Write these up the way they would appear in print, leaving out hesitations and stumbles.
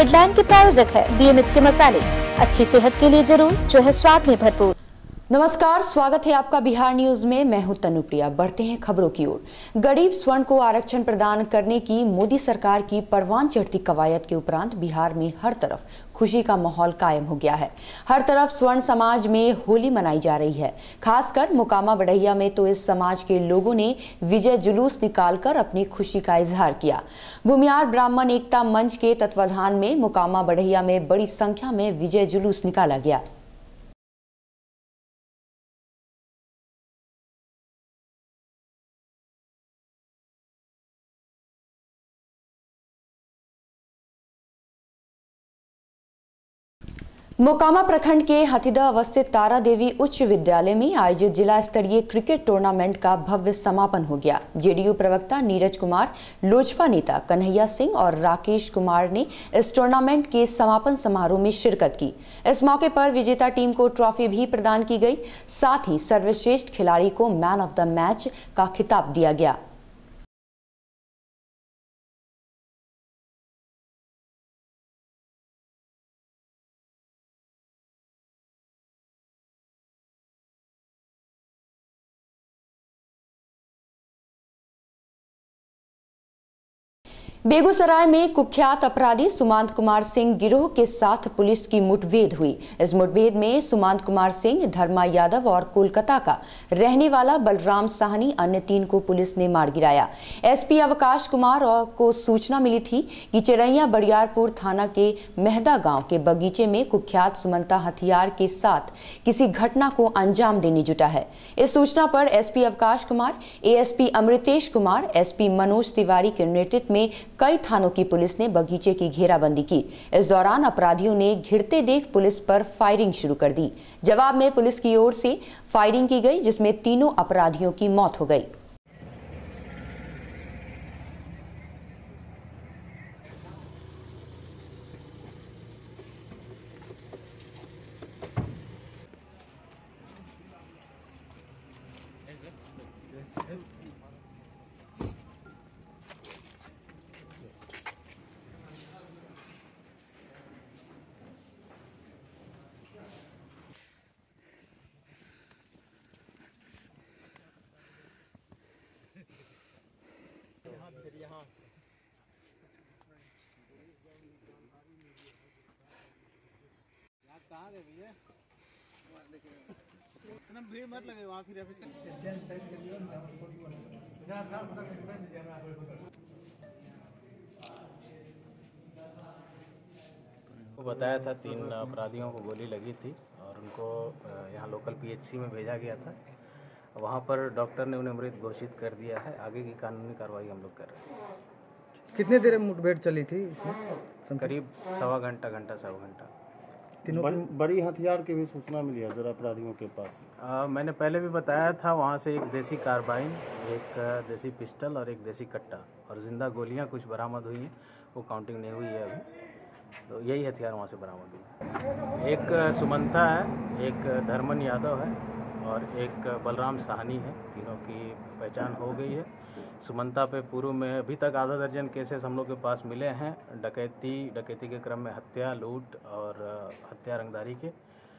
Headline के प्रायोजक है बीएमएच के मसाले, अच्छी सेहत के लिए जरूर, जो है स्वाद में भरपूर। नमस्कार, स्वागत है आपका बिहार न्यूज में। मैं हूं तनुप्रिया। बढ़ते हैं खबरों की ओर। गरीब स्वर्ण को आरक्षण प्रदान करने की मोदी सरकार की परवान चढ़ती कवायद के उपरांत बिहार में हर तरफ खुशी का माहौल कायम हो गया है। हर तरफ स्वर्ण समाज में होली मनाई जा रही है। खासकर मोकामा बढ़ैया में तो इस समाज के लोगों ने विजय जुलूस निकालकर अपनी खुशी का इजहार किया। भूमियार ब्राह्मण एकता मंच के तत्वाधान में मोकामा बढ़ैया में बड़ी संख्या में विजय जुलूस निकाला गया। मोकामा प्रखंड के हथिदा अवस्थित तारा देवी उच्च विद्यालय में आयोजित जिला स्तरीय क्रिकेट टूर्नामेंट का भव्य समापन हो गया। जेडीयू प्रवक्ता नीरज कुमार, लोजपा नेता कन्हैया सिंह और राकेश कुमार ने इस टूर्नामेंट के समापन समारोह में शिरकत की। इस मौके पर विजेता टीम को ट्रॉफी भी प्रदान की गई। साथ ही सर्वश्रेष्ठ खिलाड़ी को मैन ऑफ द मैच का खिताब दिया गया। बेगूसराय में कुख्यात अपराधी सुमांत कुमार सिंह गिरोह के साथ पुलिस की मुठभेड़ हुई। इस मुठभेड़ में सुमांत कुमार सिंह, धर्मा यादव और कोलकाता का रहने वाला बलराम साहनी अन्य 3 को पुलिस ने मार गिराया। एसपी अवकाश कुमार को सूचना मिली थी कि चिरैया बरियारपुर थाना के मेहदा गांव के बगीचे में कुख्यात सुमंता हथियार के साथ किसी घटना को अंजाम देने जुटा है। इस सूचना पर SP Awkash Kumar, ASP Amritesh Kumar, SP Manoj Tiwari के नेतृत्व में कई थानों की पुलिस ने बगीचे की घेराबंदी की। इस दौरान अपराधियों ने घिरते देख पुलिस पर फायरिंग शुरू कर दी। जवाब में पुलिस की ओर से फायरिंग की गई, जिसमें तीनों अपराधियों की मौत हो गई। इतना भीड़ मत लगे वहाँ, फिर बताया था 3 अपराधियों को गोली लगी थी और उनको यहाँ लोकल पीएचसी में भेजा गया था। वहाँ पर डॉक्टर ने उन्हें मृत घोषित कर दिया है। आगे की कानूनी कार्रवाई हम लोग कर रहे हैं। कितने देर मुठभेड़ चली थी इसमें? करीब सवा घंटा, सवा घंटा। बड़ी हथियार की भी सूचना मिली है जरा अपराधियों के पास। मैंने पहले भी बताया था, वहाँ से एक देसी कार्बाइन, एक देसी पिस्टल और एक देसी कट्टा और जिंदा गोलियाँ कुछ बरामद हुई हैं। वो काउंटिंग नहीं हुई है अभी, तो यही हथियार वहाँ से बरामद हुए हैं। एक सुमंता है, एक धर्मन यादव है और एक बलराम साहनी है। तीनों की पहचान हो गई है। सुमंता पे पूर्व में अभी तक आधा दर्जन केसेस हम लोग के पास मिले हैं। डकैती के क्रम में हत्या, लूट और हत्या रंगदारी के।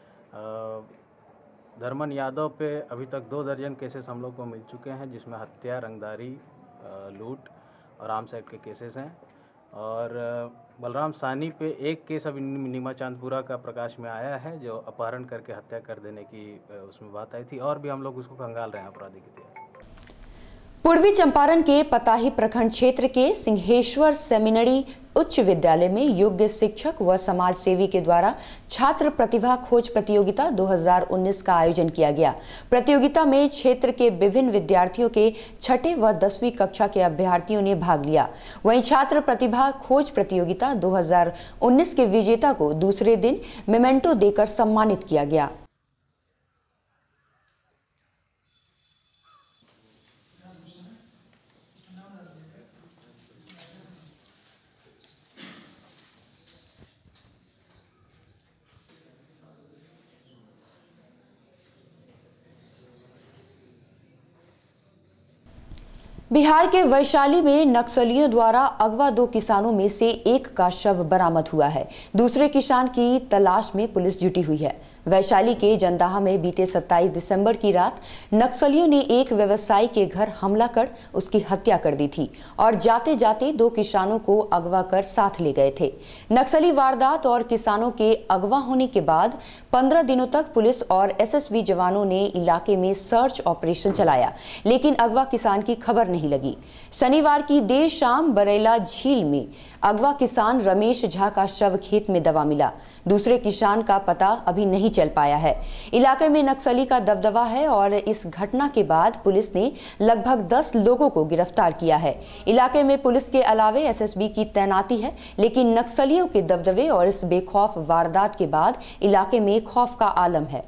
धर्मन यादव पे अभी तक 2 दर्जन केसेस हम लोग को मिल चुके हैं, जिसमें हत्या, रंगदारी, लूट और आर्म्स एक्ट के केसेस हैं। और बलराम साहनी पे एक केस अभी नीमा चांदपुरा का प्रकाश में आया है, जो अपहरण करके हत्या कर देने की उसमें बात आई थी। और भी हम लोग उसको खंगाल रहे हैं अपराधी के इतिहास। पूर्वी चंपारण के पताही प्रखंड क्षेत्र के सिंहेश्वर सेमिनरी उच्च विद्यालय में योग्य शिक्षक व समाज सेवी के द्वारा छात्र प्रतिभा खोज प्रतियोगिता 2019 का आयोजन किया गया। प्रतियोगिता में क्षेत्र के विभिन्न विद्यार्थियों के 6ठी व 10वीं कक्षा के अभ्यर्थियों ने भाग लिया। वहीं छात्र प्रतिभा खोज प्रतियोगिता 2019 के विजेता को दूसरे दिन मेमेंटो देकर सम्मानित किया गया। बिहार के वैशाली में नक्सलियों द्वारा अगवा 2 किसानों में से एक का शव बरामद हुआ है। दूसरे किसान की तलाश में पुलिस जुटी हुई है। वैशाली के जंदाहा में बीते 27 दिसंबर की रात नक्सलियों ने एक व्यवसायी के घर हमला कर उसकी हत्या कर दी थी और जाते जाते 2 किसानों को अगवा कर साथ ले गए थे। नक्सली वारदात और किसानों के अगवा होने के बाद 15 दिनों तक पुलिस और एसएसबी जवानों ने इलाके में सर्च ऑपरेशन चलाया, लेकिन अगवा किसान की खबर नहीं लगी। शनिवार की देर शाम बरेला झील में अगवा किसान रमेश झा का शव खेत में दबा मिला। दूसरे किसान का पता अभी नहीं चल पाया है। इलाके में नक्सली का दबदबा है और इस घटना के बाद पुलिस ने लगभग 10 लोगों को गिरफ्तार किया है। इलाके में पुलिस के अलावे एसएसबी की तैनाती है, लेकिन नक्सलियों के दबदबे और इस बेखौफ वारदात के बाद इलाके में खौफ का आलम है।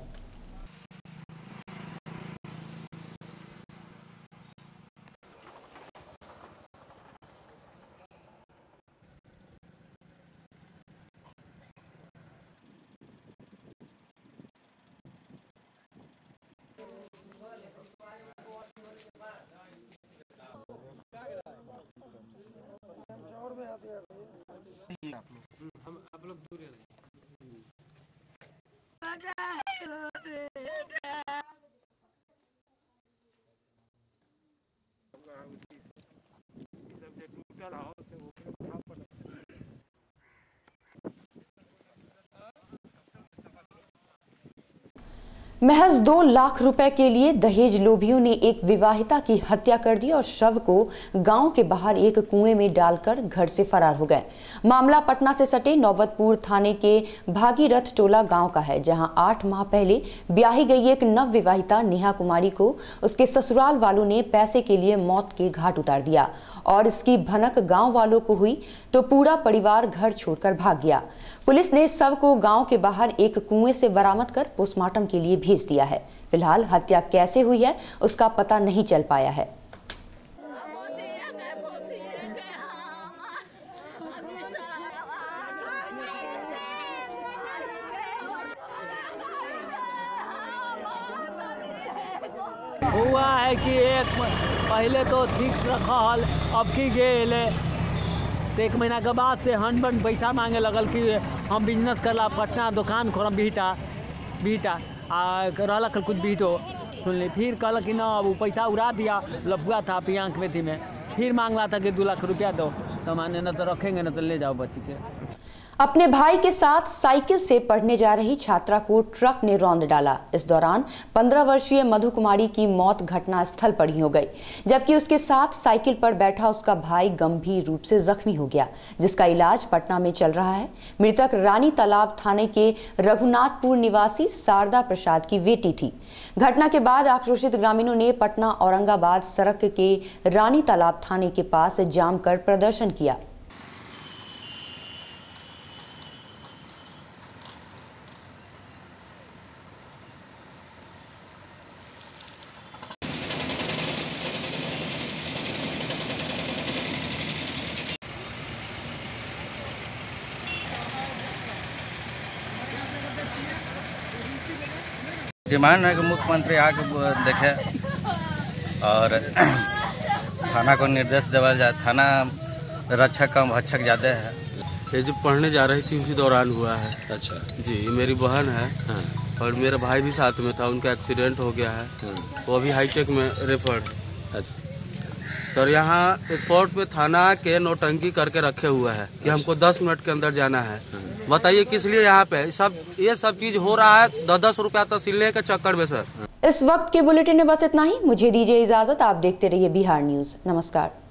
आप लोग दूर रहे। महज 2 लाख रुपए के लिए दहेज लोभियों ने एक विवाहिता की हत्या कर दी और शव को गांव के बाहर एक कुएं में डालकर घर से फरार हो गए। मामला पटना से सटे नौबतपुर थाने के भागीरथ टोला गांव का है, जहां 8 माह पहले ब्याही गई एक नव विवाहिता नेहा कुमारी को उसके ससुराल वालों ने पैसे के लिए मौत के घाट उतार दिया और इसकी भनक गाँव वालों को हुई तो पूरा परिवार घर छोड़कर भाग गया। पुलिस ने शव को गांव के बाहर एक कुएं से बरामद कर पोस्टमार्टम के लिए भेज दिया है। फिलहाल हत्या कैसे हुई है उसका पता नहीं चल पाया है। हुआ है कि एक पहले तो ठीक रखल, अब की गेल 1 महीना के बाद से हन पैसा मांगे लगल कि हम बिजनेस करला पटना दुकान खोलम बीटा आ रहल कुछ बीटो सुनली। फिर कहल कि ना वो पैसा उड़ा दिया, लफुआ था पियांक में थी में। फिर मांगला था कि 2 लाख रुपया दो, तो माने न तो रखेंगे न तो ले जाओ बच्ची के। अपने भाई के साथ साइकिल से पढ़ने जा रही छात्रा को ट्रक ने रौंद डाला। इस दौरान 15 वर्षीय मधु कुमारी की मौत घटना स्थल पर ही हो गई, जबकि उसके साथ साइकिल पर बैठा उसका भाई गंभीर रूप से जख्मी हो गया, जिसका इलाज पटना में चल रहा है। मृतक रानी तालाब थाने के रघुनाथपुर निवासी शारदा प्रसाद की बेटी थी। घटना के बाद आक्रोशित ग्रामीणों ने पटना औरंगाबाद सड़क के रानी तालाब थाने के पास जाम कर प्रदर्शन किया। डिमांड है कि मुख्यमंत्री आके देखे और थाना को निर्देश देवा जाए। थाना रक्षक कम भक्षक ज्यादा है। ये जो पढ़ने जा रही थी उसी दौरान हुआ है। अच्छा जी, ये मेरी बहन है। हाँ। और मेरा भाई भी साथ में था, उनका एक्सीडेंट हो गया है। हाँ। वो अभी हाईटेक में रेफर। अच्छा सर, यहाँ स्पॉट पे थाना के नोटंकी करके रखे हुए है कि हमको 10 मिनट के अंदर जाना है। बताइए किस लिए यहाँ पे ये सब चीज हो रहा है 10-10 रुपया तहसीलने के चक्कर में सर। इस वक्त के बुलेटिन में बस इतना ही। मुझे दीजिए इजाजत। आप देखते रहिए बिहार न्यूज। नमस्कार।